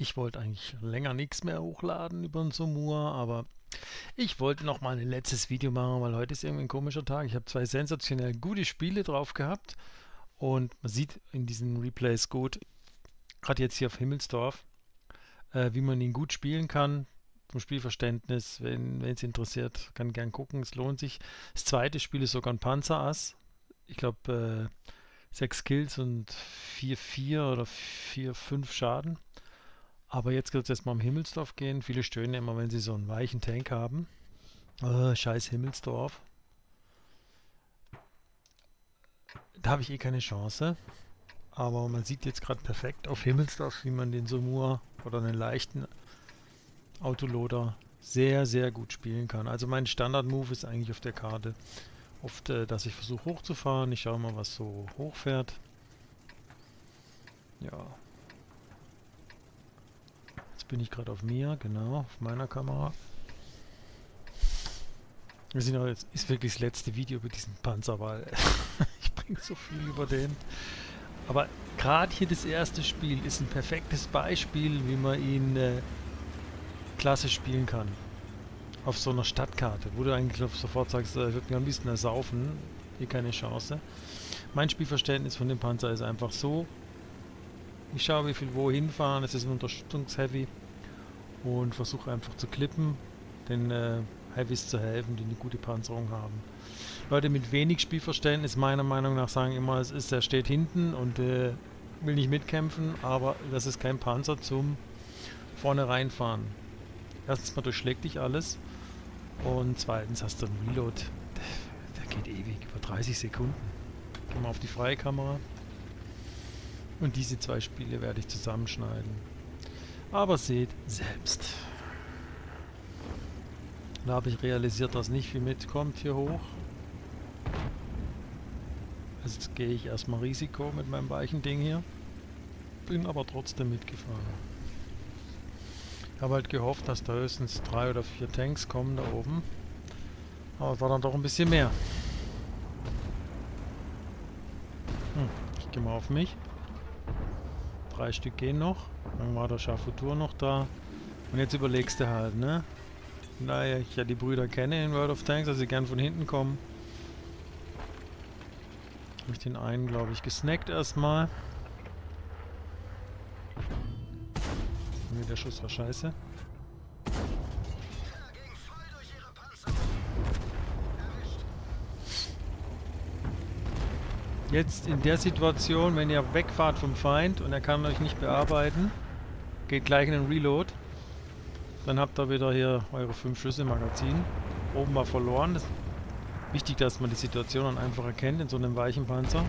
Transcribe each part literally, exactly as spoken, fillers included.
Ich wollte eigentlich länger nichts mehr hochladen über den Sumur, aber ich wollte noch mal ein letztes Video machen, weil heute ist irgendwie ein komischer Tag. Ich habe zwei sensationell gute Spiele drauf gehabt und man sieht in diesen Replays gut, gerade jetzt hier auf Himmelsdorf, äh, wie man ihn gut spielen kann. Vom Spielverständnis, wenn es interessiert, kann gern gucken, es lohnt sich. Das zweite Spiel ist sogar ein Panzerass. Ich glaube, äh, sechs Kills und vier vier oder vier fünf Schaden. Aber jetzt wird es erstmal um Himmelsdorf gehen. Viele stöhnen immer, wenn sie so einen weichen Tank haben. Äh, scheiß Himmelsdorf. Da habe ich eh keine Chance. Aber man sieht jetzt gerade perfekt auf Himmelsdorf, wie man den Sumur oder einen leichten Autoloader sehr, sehr gut spielen kann. Also mein Standard-Move ist eigentlich auf der Karte oft, äh, dass ich versuche hochzufahren. Ich schaue mal, was so hochfährt. Ja. Jetzt bin ich gerade auf mir, genau, auf meiner Kamera. Wir sind auch jetzt, ist wirklich das letzte Video über diesen Panzer, weil ich bringe so viel über den. Aber gerade hier das erste Spiel ist ein perfektes Beispiel, wie man ihn äh, klasse spielen kann. Auf so einer Stadtkarte, wo du eigentlich sofort sagst, ich würde mir am liebsten ersaufen, hier keine Chance. Mein Spielverständnis von dem Panzer ist einfach so, ich schaue, wie viel wohin fahren, es ist ein Unterstützungsheavy und versuche einfach zu klippen, den äh, Heavys zu helfen, die eine gute Panzerung haben. Leute mit wenig Spielverständnis meiner Meinung nach sagen immer, es ist, er steht hinten und äh, will nicht mitkämpfen, aber das ist kein Panzer zum vorne reinfahren. Erstens mal durchschlägt dich alles und zweitens hast du einen Reload, der, der geht ewig, über dreißig Sekunden. Gehen wir auf die freie Kamera. Und diese zwei Spiele werde ich zusammenschneiden. Aber seht selbst. Da habe ich realisiert, dass nicht viel mitkommt hier hoch. Also jetzt gehe ich erstmal Risiko mit meinem weichen Ding hier. Bin aber trotzdem mitgefahren. Ich habe halt gehofft, dass da höchstens drei oder vier Tanks kommen da oben. Aber es war dann doch ein bisschen mehr. Hm, ich gehe mal auf mich. Drei Stück gehen noch. Dann war der Schaffutur noch da. Und jetzt überlegst du halt, ne? Da ich ja die Brüder kenne in World of Tanks, dass sie gern von hinten kommen. Habe ich den einen, glaube ich, gesnackt erstmal. Ne, der Schuss war scheiße. Jetzt in der Situation, wenn ihr wegfahrt vom Feind und er kann euch nicht bearbeiten, geht gleich in den Reload. Dann habt ihr wieder hier eure fünf Schüsse im Magazin. Oben war verloren. Das ist wichtig, dass man die Situation dann einfach erkennt in so einem weichen Panzer.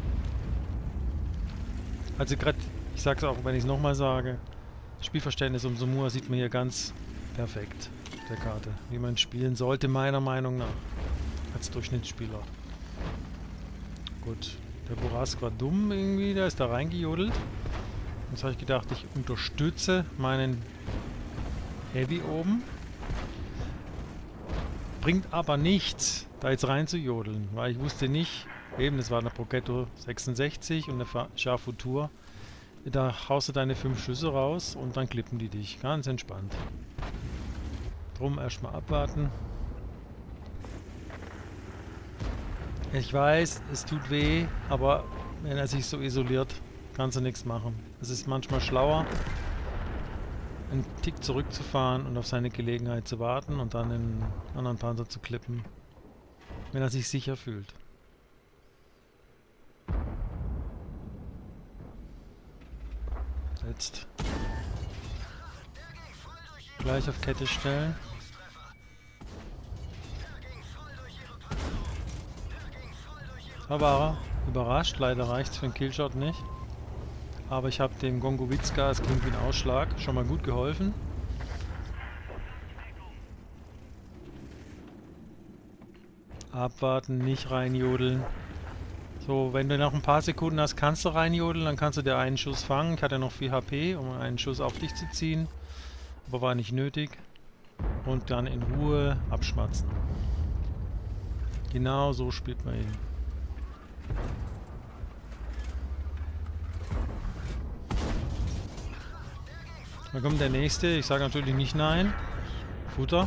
Also gerade, ich sage es auch, wenn ich es nochmal sage, Spielverständnis um Sumur sieht man hier ganz perfekt auf der Karte. Wie man spielen sollte, meiner Meinung nach. Als Durchschnittsspieler. Gut, der Borask war dumm irgendwie, der ist da reingejodelt. Jetzt habe ich gedacht, ich unterstütze meinen Heavy oben. Bringt aber nichts, da jetzt rein zu jodeln, weil ich wusste nicht, eben, das war eine Progetto sechsundsechzig und eine Schaffutur. Da haust du deine fünf Schüsse raus und dann klippen die dich. Ganz entspannt. Drum erstmal abwarten. Ich weiß, es tut weh, aber wenn er sich so isoliert, kannst du nichts machen. Es ist manchmal schlauer, einen Tick zurückzufahren und auf seine Gelegenheit zu warten und dann den anderen Panzer zu klippen, wenn er sich sicher fühlt. Jetzt gleich auf Kette stellen. Da war er. Überrascht. Leider reicht es für einen Killshot nicht. Aber ich habe dem Gongowitzka, es klingt wie ein Ausschlag, schon mal gut geholfen. Abwarten, nicht reinjodeln. So, wenn du noch ein paar Sekunden hast, kannst du reinjodeln, dann kannst du dir einen Schuss fangen. Ich hatte noch viel H P, um einen Schuss auf dich zu ziehen. Aber war nicht nötig. Und dann in Ruhe abschmatzen. Genau so spielt man ihn. Dann kommt der nächste. Ich sage natürlich nicht nein. Futter.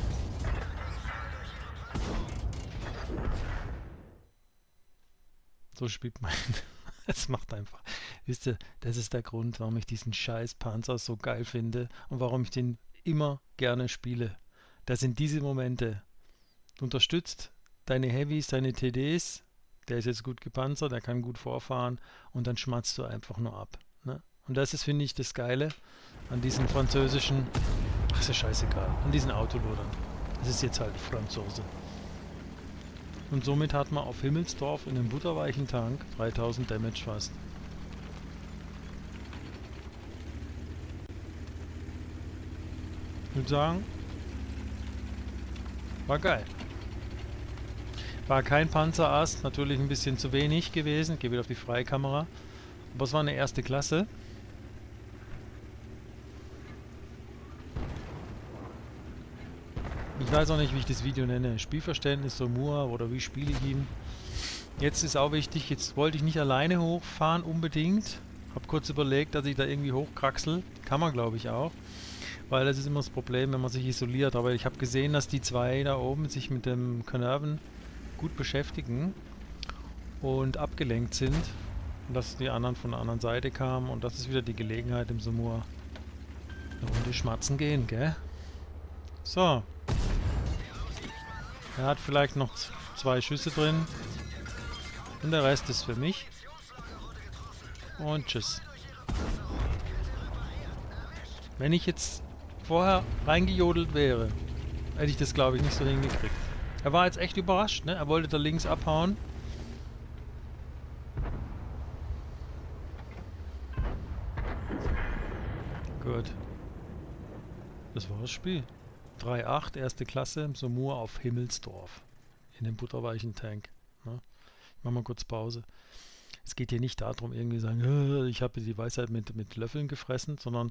So spielt man. Es macht einfach. Wisst ihr, das ist der Grund, warum ich diesen scheiß Panzer so geil finde und warum ich den immer gerne spiele. Das sind diese Momente. Du unterstützt deine Heavys, deine T Ds. Der ist jetzt gut gepanzert, der kann gut vorfahren und dann schmatzt du einfach nur ab. Ne? Und das ist, finde ich, das Geile an diesen französischen, ach, ist ja scheißegal, an diesen Autolodern. Das ist jetzt halt Franzose. Und somit hat man auf Himmelsdorf in einem butterweichen Tank dreitausend Damage fast. Ich würde sagen, war geil. War kein Panzerass, natürlich ein bisschen zu wenig gewesen. Gehe wieder auf die Freikamera. Aber es war eine erste Klasse. Ich weiß auch nicht, wie ich das Video nenne. Spielverständnis, Saumur oder wie spiele ich ihn. Jetzt ist auch wichtig, jetzt wollte ich nicht alleine hochfahren unbedingt. Habe kurz überlegt, dass ich da irgendwie hochkraxel. Kann man, glaube ich, auch. Weil das ist immer das Problem, wenn man sich isoliert. Aber ich habe gesehen, dass die zwei da oben sich mit dem Canerven gut beschäftigen und abgelenkt sind. Und dass die anderen von der anderen Seite kamen. Und das ist wieder die Gelegenheit im Saumur. Eine Runde schmatzen gehen, gell? So. Er hat vielleicht noch zwei Schüsse drin. Und der Rest ist für mich. Und tschüss. Wenn ich jetzt vorher reingejodelt wäre, hätte ich das, glaube ich, nicht so hingekriegt. Er war jetzt echt überrascht, ne? Er wollte da links abhauen. Gut. Das war das Spiel. drei acht, erste Klasse im Saumur auf Himmelsdorf. In dem butterweichen Tank. Ne? Ich mache mal kurz Pause. Es geht hier nicht darum, irgendwie zu sagen, ich habe die Weisheit mit, mit Löffeln gefressen, sondern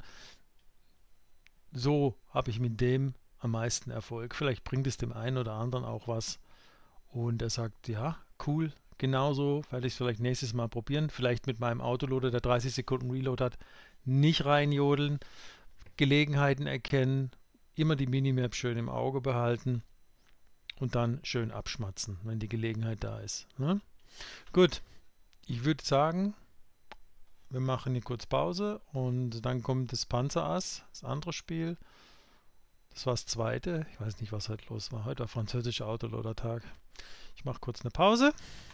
so habe ich mit dem am meisten Erfolg. Vielleicht bringt es dem einen oder anderen auch was. Und er sagt, ja, cool, genauso werde ich es vielleicht nächstes Mal probieren. Vielleicht mit meinem Autoloader, der dreißig Sekunden Reload hat, nicht reinjodeln, Gelegenheiten erkennen, immer die Minimap schön im Auge behalten und dann schön abschmatzen, wenn die Gelegenheit da ist. Ne? Gut, ich würde sagen, wir machen hier kurz Pause und dann kommt das Panzerass, das andere Spiel. Das war das zweite. Ich weiß nicht, was heute los war. Heute war französischer Autoloader-Tag. Ich mache kurz eine Pause.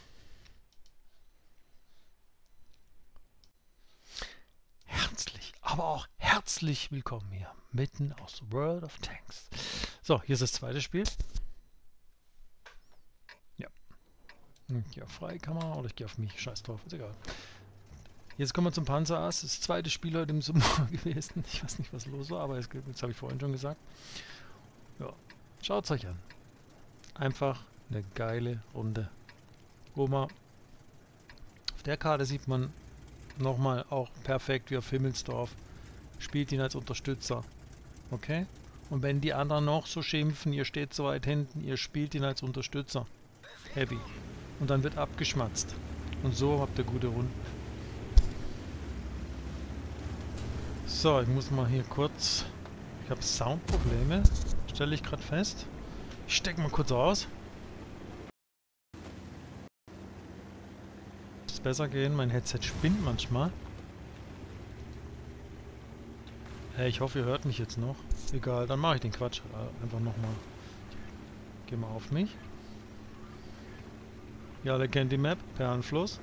Herzlich, aber auch herzlich willkommen hier, mitten aus World of Tanks. So, hier ist das zweite Spiel. Ja. Ich gehe auf Freikamera oder ich gehe auf mich. Scheiß drauf, ist egal. Jetzt kommen wir zum Panzerass. Das zweite Spiel heute im Saumur gewesen. Ich weiß nicht, was los war, aber jetzt, jetzt habe ich vorhin schon gesagt. Ja, schaut es euch an. Einfach eine geile Runde. Wo man auf der Karte sieht man nochmal auch perfekt wie auf Himmelsdorf. Spielt ihn als Unterstützer. Okay? Und wenn die anderen noch so schimpfen, ihr steht so weit hinten, ihr spielt ihn als Unterstützer. Heavy. Und dann wird abgeschmatzt. Und so habt ihr gute Runden. So, ich muss mal hier kurz... Ich habe Soundprobleme, stelle ich gerade fest. Ich stecke mal kurz aus. Muss besser gehen, mein Headset spinnt manchmal. Hey, ich hoffe, ihr hört mich jetzt noch. Egal, dann mache ich den Quatsch einfach nochmal. Geh mal auf mich. Ja, alle kennt die Map, Perlenfluss.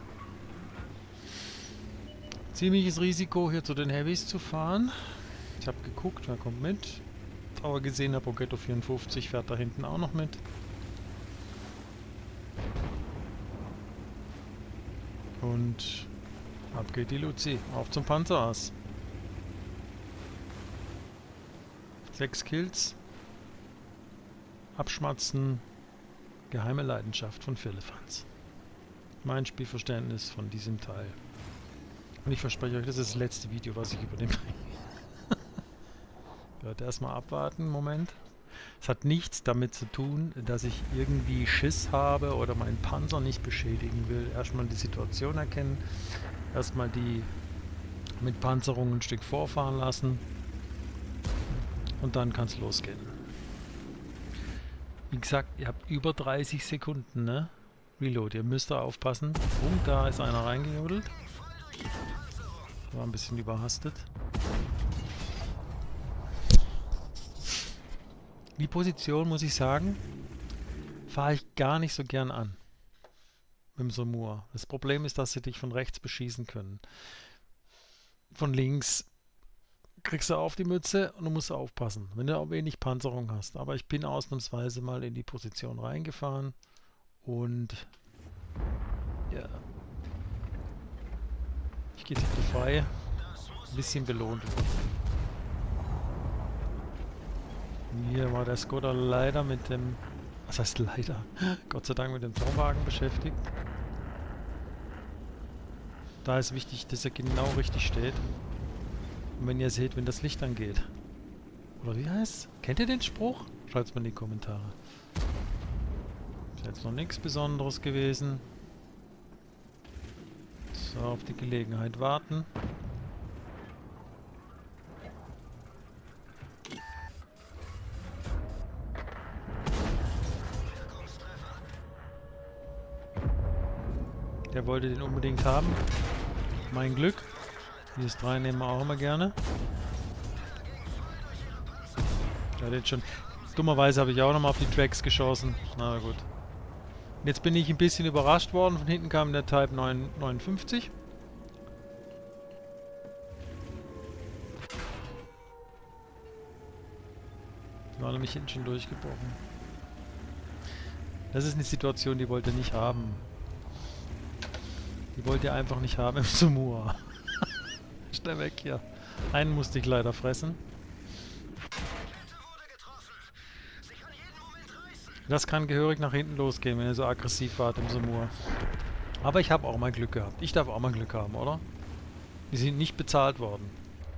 Ziemliches Risiko, hier zu den Heavys zu fahren. Ich habe geguckt, wer kommt mit. Aber gesehen, der Pogetto vierundfünfzig fährt da hinten auch noch mit. Und ab geht die Luzi. Auf zum Panzerass. Sechs Kills. Abschmatzen. Geheime Leidenschaft von Firlefanz. Mein Spielverständnis von diesem Teil. Und ich verspreche euch, das ist das letzte Video, was ich über den bringe. Ich werde erstmal abwarten, Moment. Es hat nichts damit zu tun, dass ich irgendwie Schiss habe oder meinen Panzer nicht beschädigen will. Erstmal die Situation erkennen. Erstmal die mit Panzerung ein Stück vorfahren lassen. Und dann kann es losgehen. Wie gesagt, ihr habt über dreißig Sekunden, ne? Reload, ihr müsst da aufpassen. Oh, da ist einer reingejodelt. War ein bisschen überhastet. Die Position, muss ich sagen, fahre ich gar nicht so gern an. Mit dem Samur. Das Problem ist, dass sie dich von rechts beschießen können. Von links kriegst du auf die Mütze und du musst aufpassen, wenn du auch wenig Panzerung hast. Aber ich bin ausnahmsweise mal in die Position reingefahren und ja, ich gehe siebte frei, ein bisschen belohnt worden. Hier war der Skoda leider mit dem, was heißt leider, Gott sei Dank mit dem Torwagen beschäftigt. Da ist wichtig, dass er genau richtig steht. Und wenn ihr seht, wenn das Licht angeht. Oder wie heißt's? Kennt ihr den Spruch? Schreibt es mal in die Kommentare. Ist jetzt noch nichts Besonderes gewesen. So, auf die Gelegenheit warten. Der wollte den unbedingt haben. Mein Glück. Dieses drei nehmen wir auch immer gerne. Ja, den schon. Dummerweise habe ich auch nochmal auf die Tracks geschossen. Na gut. Und jetzt bin ich ein bisschen überrascht worden. Von hinten kam der Type neunundfünfzig. War nämlich hinten schon durchgebrochen. Das ist eine Situation, die wollte er nicht haben. Die wollte er einfach nicht haben im Samur. Schnell weg hier. Einen musste ich leider fressen. Das kann gehörig nach hinten losgehen, wenn ihr so aggressiv wart im Samur. Aber ich habe auch mal Glück gehabt. Ich darf auch mal Glück haben, oder? Die sind nicht bezahlt worden.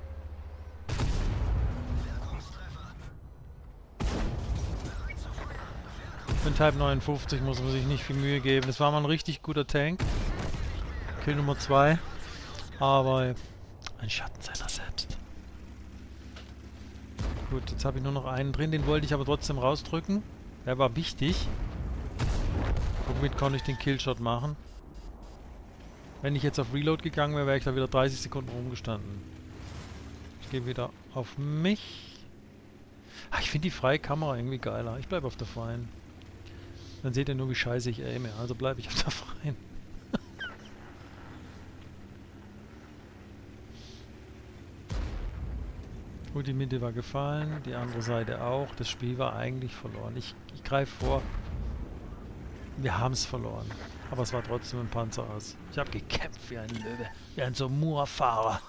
Für den Type neunundfünfzig muss man sich nicht viel Mühe geben. Das war mal ein richtig guter Tank. Kill Nummer zwei. Aber ein Schatten seiner selbst. Gut, jetzt habe ich nur noch einen drin. Den wollte ich aber trotzdem rausdrücken. Der war wichtig. Womit konnte ich den Killshot machen. Wenn ich jetzt auf Reload gegangen wäre, wäre ich da wieder dreißig Sekunden rumgestanden. Ich gehe wieder auf mich. Ach, ich finde die freie Kamera irgendwie geiler. Ich bleibe auf der freien. Dann seht ihr nur, wie scheiße ich aime. Also bleibe ich auf der freien. Gut, die Mitte war gefallen, die andere Seite auch. Das Spiel war eigentlich verloren. Ich, ich greife vor. Wir haben es verloren. Aber es war trotzdem ein Panzer aus. Ich habe gekämpft wie ein Löwe. Wie ein Samur-Fahrer.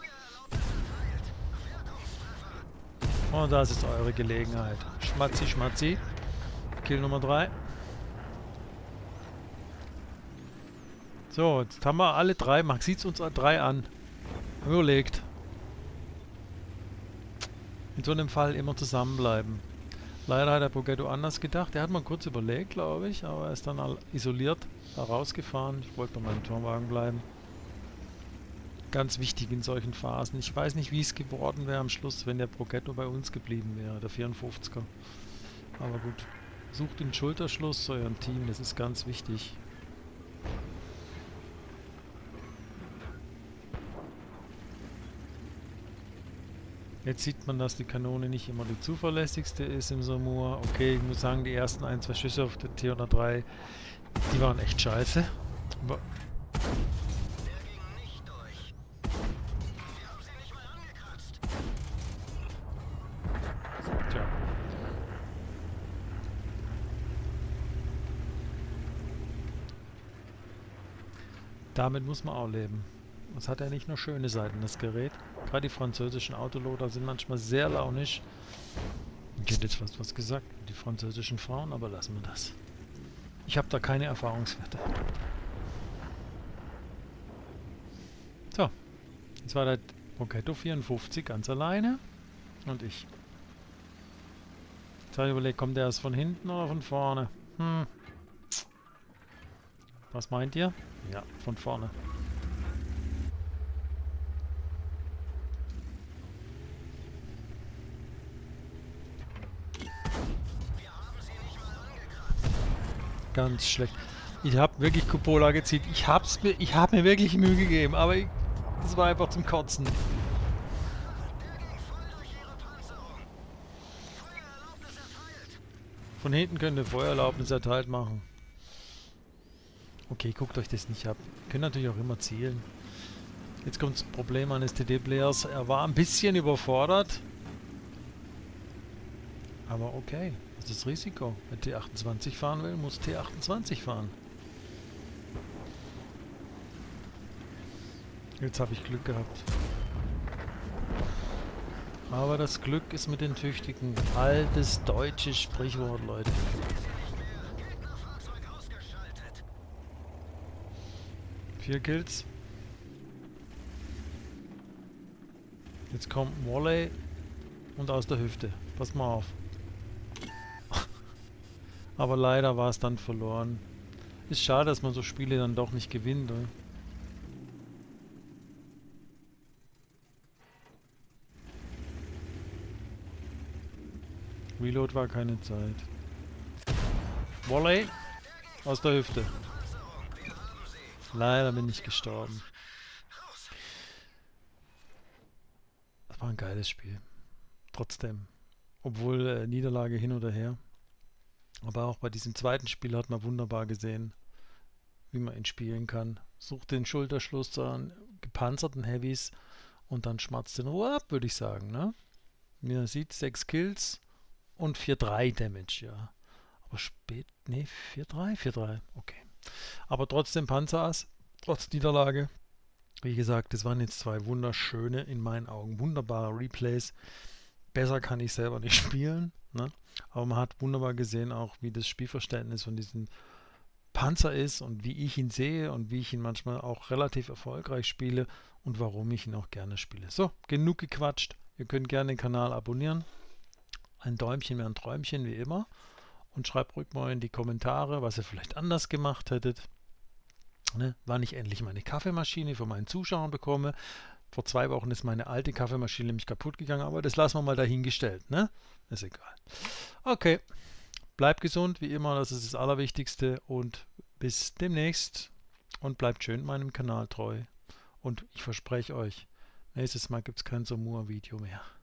Und das ist eure Gelegenheit. Schmatzi, schmatzi. Kill Nummer drei. So, jetzt haben wir alle drei. Man sieht es uns drei an. Überlegt. In so einem Fall immer zusammenbleiben. Leider hat der Progetto anders gedacht. Er hat mal kurz überlegt, glaube ich, aber er ist dann isoliert da rausgefahren. Ich wollte bei meinem Turmwagen bleiben. Ganz wichtig in solchen Phasen. Ich weiß nicht, wie es geworden wäre am Schluss, wenn der Progetto bei uns geblieben wäre, der vierundfünfziger. Aber gut. Sucht den Schulterschluss zu eurem Team, das ist ganz wichtig. Jetzt sieht man, dass die Kanone nicht immer die zuverlässigste ist im Samur. Okay, ich muss sagen, die ersten ein, zwei Schüsse auf der T hundertdrei, die waren echt scheiße. Aber tja. Damit muss man auch leben. Das hat ja nicht nur schöne Seiten, das Gerät. Gerade die französischen Autoloader sind manchmal sehr launisch. Ich hätte jetzt fast was gesagt, die französischen Frauen, aber lassen wir das. Ich habe da keine Erfahrungswerte. So, jetzt war der Progetto vierundfünfzig ganz alleine und ich. Jetzt habe ich überlegt, kommt der erst von hinten oder von vorne? Hm. Was meint ihr? Ja, von vorne. Ganz schlecht. Ich habe wirklich Cupola gezielt. Ich hab's mir, ich habe mir wirklich Mühe gegeben, aber ich, das war einfach zum Kotzen. Von hinten könnt ihr Feuererlaubnis erteilt machen. Okay, guckt euch das nicht ab. Ihr könnt natürlich auch immer zielen. Jetzt kommt das Problem eines T D-Players. Er war ein bisschen überfordert. Aber okay, das ist das Risiko. Wer T achtundzwanzig fahren will, muss T achtundzwanzig fahren. Jetzt habe ich Glück gehabt. Aber das Glück ist mit den Tüchtigen. Altes deutsches Sprichwort, Leute. Vier Kills. Jetzt kommt Volley und aus der Hüfte. Pass mal auf. Aber leider war es dann verloren. Ist schade, dass man so Spiele dann doch nicht gewinnt. Oder? Reload war keine Zeit. Volley aus der Hüfte. Leider bin ich gestorben. Das war ein geiles Spiel. Trotzdem. Obwohl äh, Niederlage hin oder her. Aber auch bei diesem zweiten Spiel hat man wunderbar gesehen, wie man ihn spielen kann. Sucht den Schulterschluss an gepanzerten Heavys und dann schmatzt in Ruhe ab, würde ich sagen. Ne? Wie man sieht, sechs Kills und vier drei Damage, ja. Aber spät, ne, vier drei, vier drei, okay. Aber trotzdem Panzerass, trotz Niederlage. Wie gesagt, das waren jetzt zwei wunderschöne, in meinen Augen wunderbare Replays. Besser kann ich selber nicht spielen, ne? Aber man hat wunderbar gesehen auch, wie das Spielverständnis von diesem Panzer ist und wie ich ihn sehe und wie ich ihn manchmal auch relativ erfolgreich spiele und warum ich ihn auch gerne spiele. So, genug gequatscht. Ihr könnt gerne den Kanal abonnieren. Ein Däumchen wäre ein Träumchen, wie immer. Und schreibt ruhig mal in die Kommentare, was ihr vielleicht anders gemacht hättet. Ne? Wann ich endlich meine Kaffeemaschine von meinen Zuschauern bekomme. Vor zwei Wochen ist meine alte Kaffeemaschine nämlich kaputt gegangen, aber das lassen wir mal dahingestellt. Ne? Ist egal. Okay, bleibt gesund, wie immer, das ist das Allerwichtigste. Und bis demnächst. Und bleibt schön meinem Kanal treu. Und ich verspreche euch, nächstes Mal gibt es kein Somua-Video mehr.